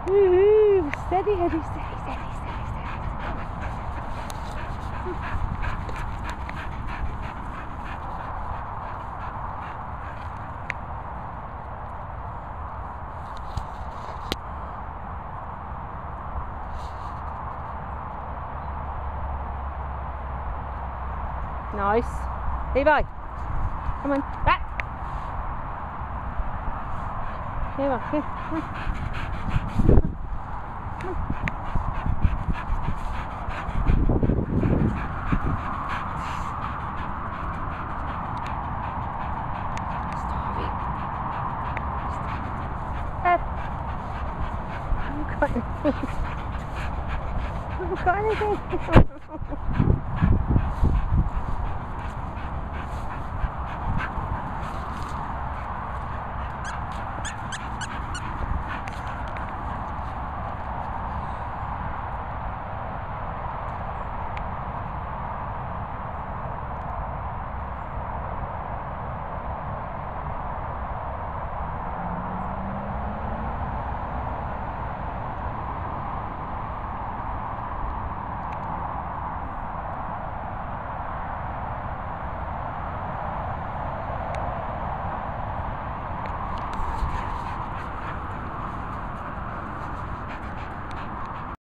Ooh, steady, Eddie, steady, steady, steady, steady. Nice. Levi, come on, back. Here, here, come on. I haven't got anything.